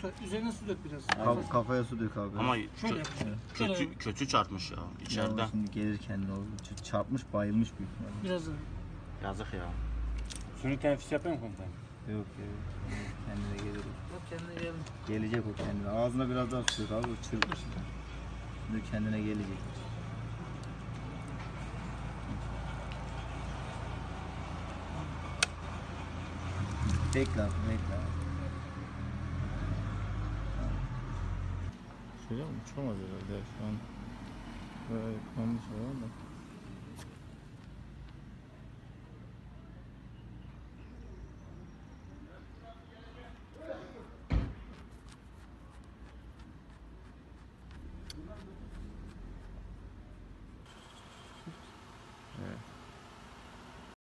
Üzerine su dök biraz. Kafaya su dök abi. Ama Şöyle yap. kötü çarpmış ya içeride. Ya şimdi gelir kendine o. Çarpmış bayılmış büyük ihtimalle. Biraz daha. Yazık ya. Suni teneffüs yapıyor mu komutanım? Yok kendine gelir o. Bak kendine geldi. Gelecek o kendine. Ağzına biraz daha su dök abi. O çırpmış. Şimdi kendine gelecek. Bekle abi, bekle abi. Şöyle mi? Uçamaz herhalde şu an. Böyle yanlış var da.